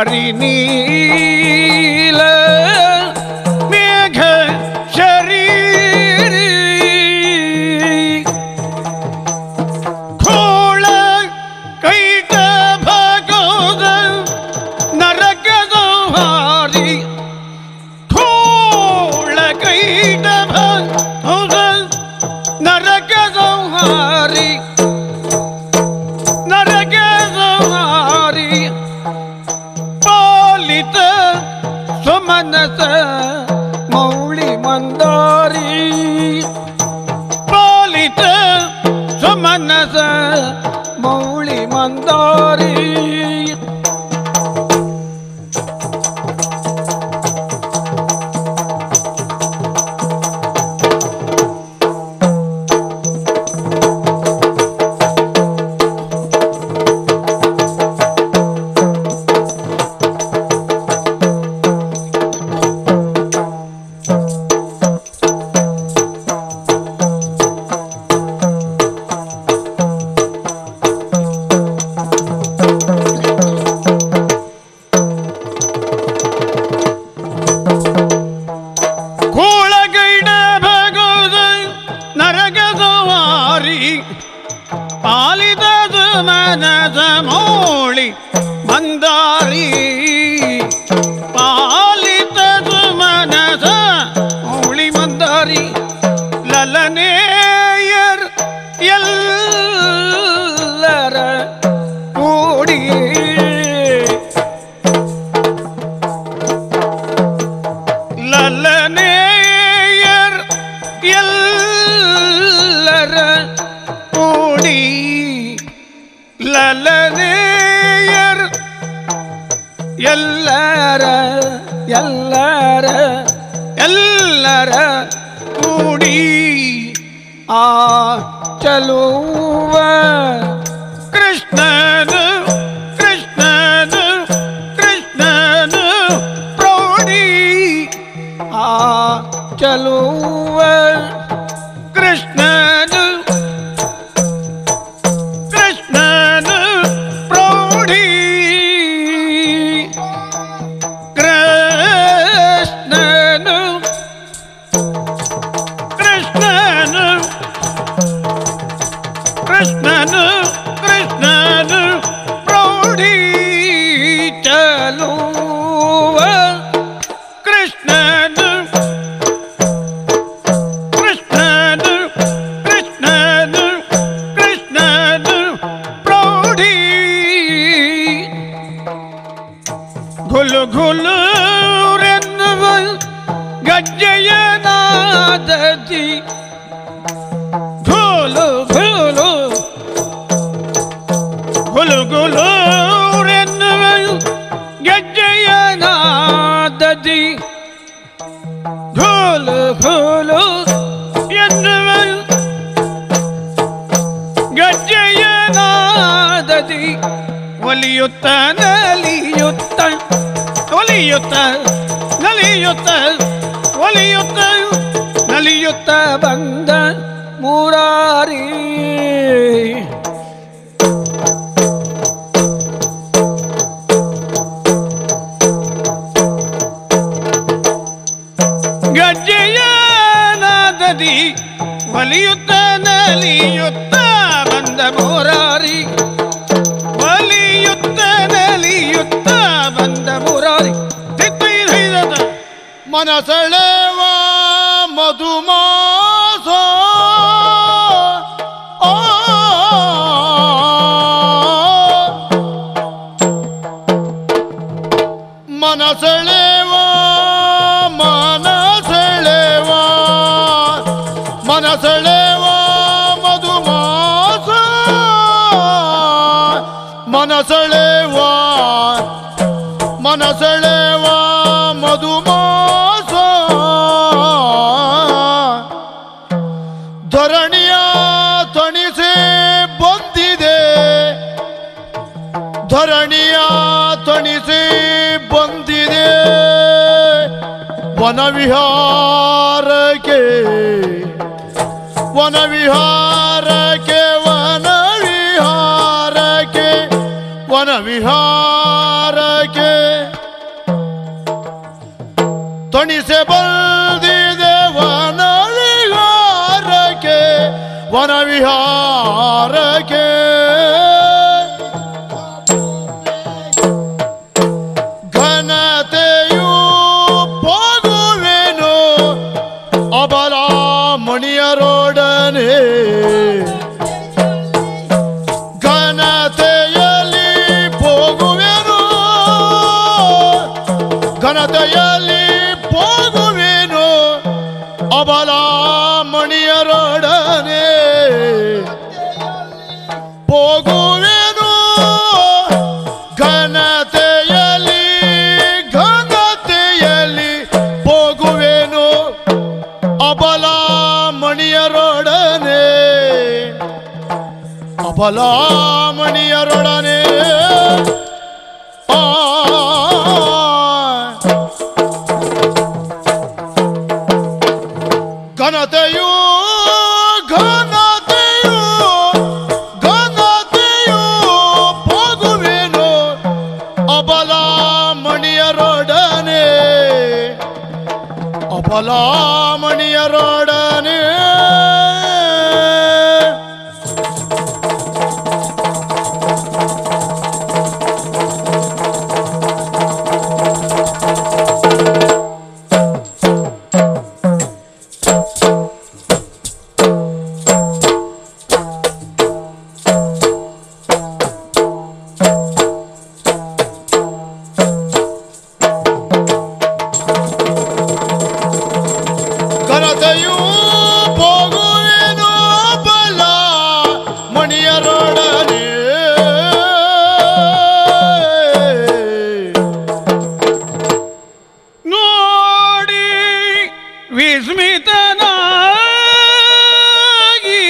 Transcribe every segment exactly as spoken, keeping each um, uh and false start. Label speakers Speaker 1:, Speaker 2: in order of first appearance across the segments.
Speaker 1: ಹರಿನೀಲ ಮೇಘ ಶರೀರಿ ಖೋಳ ಕೈಟ ಭಗೋದ ನರಕದ ಹಾರಿ ಖೋಳ ಕೈಟ ಭಗೋದ ನರಕದ ಹಾರಿ ನರಕದ ಹಾರಿ ಪಾಲಿತ ಸುಮನಸ ಮೌಳಿ ಮಂದಾರಿ ಪಾಲಿತ ಸುಮನಸ ಮೌಳಿ ಮಂದಾರಿ ಪಾಲಿದದು ಮನದ ಮೌಳಿ ಮಂದಾರಿ ಪಾಲಿದದು ಮನದ ಮೌಳಿ ಮಂದಾರಿ ಲಲನೇಯರ್ ಎಲ್ಲರ ಕೂಡಿ ಲಲನೇಯರ್ ಎಲ್ಲರ ಕೂಡಿ ಲಲನೇಯರ್ ಎಲ್ಲರ ಎಲ್ಲರ ಎಲ್ಲರ ಕೂಡಿ ಆ ಚಲುವ ಕೃಷ್ಣನು ಕೃಷ್ಣನು ಕೃಷ್ಣನು ಪ್ರೌಢಿ ಆ ಚಲುವ ಕೃಷ್ಣನು ಕೃಷ್ಣನು ಪ್ರೌಢಿ ಕೃಷ್ಣನು ಕೃಷ್ಣನು ಕೃಷ್ಣನು ಕೃಷ್ಣನು ಪ್ರೌಢಿ ಚಲುವ ಕೃಷ್ಣನು ಕೃಷ್ಣನು ಕೃಷ್ಣನು ಕೃಷ್ಣನು ಪ್ರೌಢಿ ಘುಲು ಘುಲು ರೆನ್ನುವ ಗಜ್ಜೆಯನಾದತಿ ಘುಲು ಘುಲು ಘುಲು ಘುಲು ರೆನ್ನುವ ಗಜ್ಜೆಯನಾದತಿ ಘುಲು ಘುಲು ಎನ್ನುವ ಗಜ್ಜೆಯನಾದತಿ ಒಲಿಯುತ್ತ ನಲಿಯುತ್ತ ಒಲಿಯುತ್ತ ನಲಿಯುತ್ತ ಒಲಿಯುತ್ತ ನಲಿಯುತ್ತ ಬಂದ ಮುರಾರಿ ಗಜ್ಜೆಯನಾದದಿ ಒಲಿಯುತ್ತ ನಲಿಯುತ್ತ ಬಂದ ಮುರಾರಿ ಒಲಿಯುತ್ತ ನಲಿಯುತ್ತ ಬಂದ ಮುರಾರಿ
Speaker 2: ಮನಸೆಳೆವ ಮಧುಮಾಸ ಮನಸೆಳೆವ ಮನಸೆಳೆವ ಮನಸೆಳೆವ ಮಧುಮಾಸ ಮನಸೆಳೆವ ಮನಸೆಳೆವ ಮಧುಮಾಸ ಧರಣಿಯ ತಣಿಸಿ ಬಂದಿದೆ ಧರಣಿಯ ತಣಿಸಿ ಬಂದಿದೆ ವನವಿಹಾರಕ್ಕೆ ವನವಿಹಾರಕ್ಕೆ ವನವಿಹಾರಕ್ಕೆ ವನವಿಹಾರಕ್ಕೆ ವನ ವಿಹಾರಕ್ಕೆ ಘನತೆಯು ಹೋಗುವೆನು ಅಬಲ ಮಣಿಯರೊಡನೆ ಘನತೆಯಲ್ಲಿ ಹೋಗುವೆನು ಘನತೆಯಲ್ಲಿ ಹೋಗುವೆನು ಅಬಲ ಮಣಿಯರೊಡನೆ ಹೋಗುವೆನು ಘನತೆಯಲ್ಲಿ ಘನತೆಯಲ್ಲಿ ಹೋಗುವೆನು ಅಬಲ ಮಣಿಯರೊಡನೆ ಅಬಲ ಮಣಿಯರೊಡನೆ ಆ ಘನತೆಯು ಘನತೆಯು ಘನತೆಯು ಹೋಗುವೆನು ಅಬಲ ಮಣಿಯರೊಡನೆ ಅಬಲ ಮಣಿಯರೊಡನೆ ಘನತೆಯು ಹೋಗುವೆನು ಬಲ ಮಣಿಯರೊಡನೆ
Speaker 1: ನೋಡಿ ವಿಸ್ಮಿತನಾಗಿ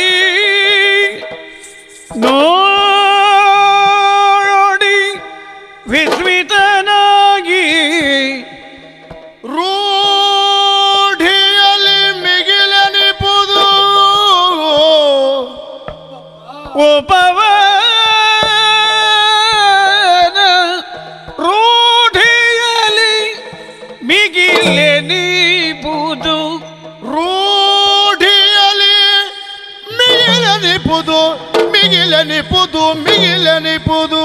Speaker 1: ನೋಡಿ ವಿಸ್ಮಿತನಾಗಿ
Speaker 2: ರೂಢಿಯಲ್ಲಿ ಮಿಗಿಲೆನಿಪುದು
Speaker 1: ಉಪವನ ರೂಢಿಯಲ್ಲಿ ಮಿಗಿಲೆನಿಪುದು
Speaker 2: ರೂಢಿಯಲ್ಲಿ ಮಿಗಿಲೆನಿಪುದು ಮಿಗಿಲೆನಿಪುದು ಮಿಗಿಲೆನಿಪುದು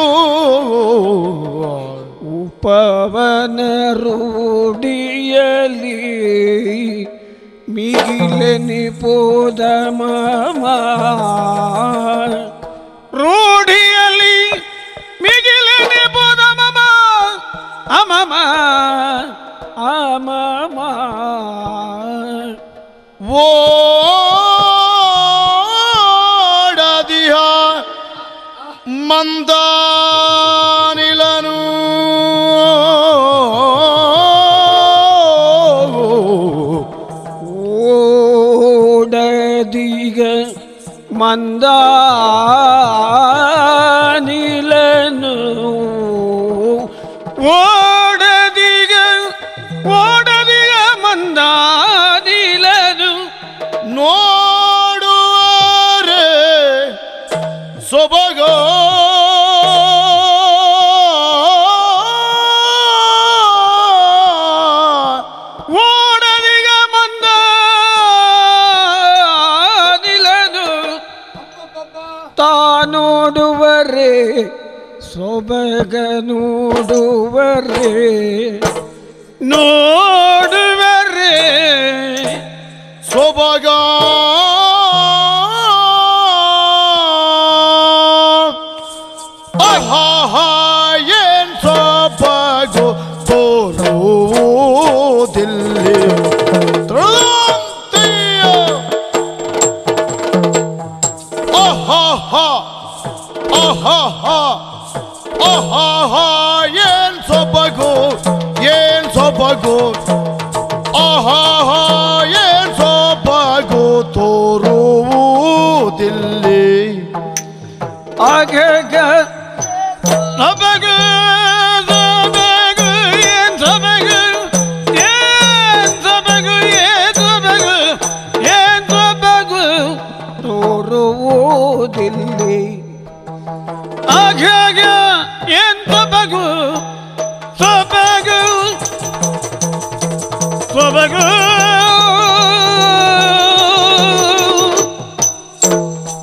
Speaker 1: ಉಪವನ ರೂಢಿಯಲ್ಲಿ ಮಿಗಿಲೆನಿಪುದ ಮಮ ರೂಢಿಯಲ್ಲಿ ಮಿಗಿಲೆನಿಪುದ ಮಮ ಅಮಮ ಅಮಮ
Speaker 2: ಓಡದಿಹ ಮಂದಾನಿಲನು
Speaker 1: ಓಡದಿಗ ಮಂದಾನಿಲನು ಓಡದಿಗ ಓಡದಿಗ ಮಂದಾನಿಲನು
Speaker 2: ನೋಡುವರೆ ಸೊಬಗೋ
Speaker 1: ಓಡದಿಗ ಮಂದಾನಿಲನು ತಾನೋಡುವರೆ ಸೊಬಗ ನೋಡುವರೆ ನೋಡುವರೆ
Speaker 2: ಸೊಬಗ ಆಹಾ ಏನ್ ಸೊಬಗು ತೋರುವುದಿಲ್ಲಿ ತೃಪ್ತಿಯ ಆಹಾ ಆಹಾ ಆಹಾ ಏನ್ ಸೊಬಗು ಏನ್ ಸೊಬಗು ಆಹಾ ಏನ್ ಸೊಬಗು ತೋರುವುದಿಲ್ಲಿ
Speaker 1: ಆಗಗ ಸೊಬಗು ಸೊಬಗು ಏನ್ ಸೊಬಗು ಏನ್ ಸೊಬಗು ಏನ್ ಸೊಬಗು ಏನ್ ಸೊಬಗು ತೋರುವುದಿಲ್ಲಿ ಆಗಗ ಏನ್ ಸೊಬಗು ಸೊಬಗು ಸೊಬಗು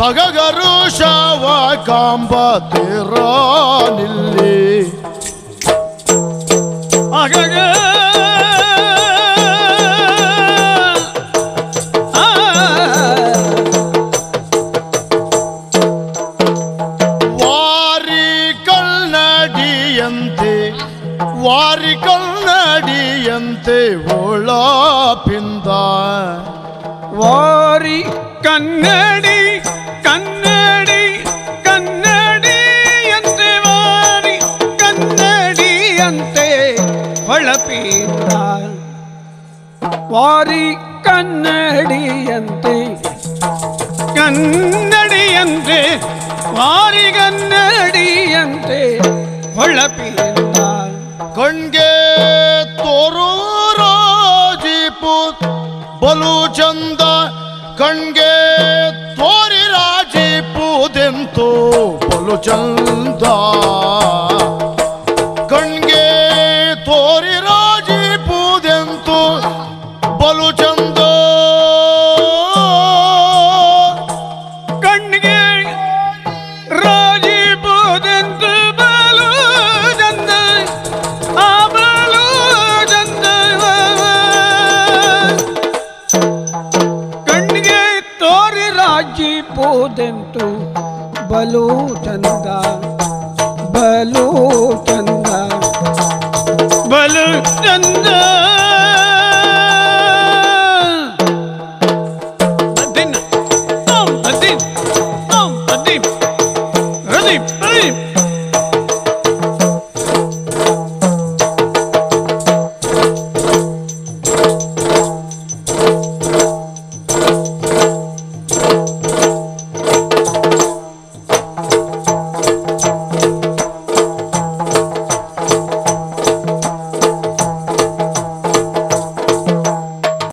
Speaker 2: ಭಗಗರು ಶವ ಕಾಂಬ ತೀರಾನಿಲ್ಲಿ
Speaker 1: ಅಗಗ
Speaker 2: ವಾರಿ ಕನ್ನಡಿಯಂತೆ ವಾರಿ ಕನ್ನಡಿಯಂತೆ ಒಳಪಿಂದ
Speaker 1: ವಾರಿ ಕನ್ನಡಿ ಕನ್ನಡಿ ಕನ್ನಡಿಯಂತೆ ವಾರಿ ಕನ್ನಡಿಯಂತೆ ಹೊಳಪಿಂದ ವಾರಿ ಕನ್ನಡಿಯಂತೆ ಕನ್ನಡಿಯಂತೆ ವಾರಿ ಕನ್ನಡಿಯಂತೆ ಹೊಳಪಿಂದ
Speaker 2: ಕಣ್ಗೆ ತೋರು ರಾಜಿಪುತ್ ಬಲು ಚಂದ ಕಣ್ಗೆ ತೋರಿ ರಾಜಿಪುದೆಂತೋ ಬಲು ಚಂದ ಕಣ್ಗೆ ತೋರಿ ರಾಜಿಪುದೆಂತೋ ಬಲು ಚಂದ
Speaker 1: ಕಣ್ಣಿಗೆ ರಾಜಿಪುದೆಂತು ಬಲು ಚಂದ ಆ ಬಲು ಚಂದ ಕಣ್ಣಿಗೆ ತೋರಿ ರಾಜಿಪುದೆಂತು ಬಲು ಚಂದ ಬಲು ಚಂದ ಬಲು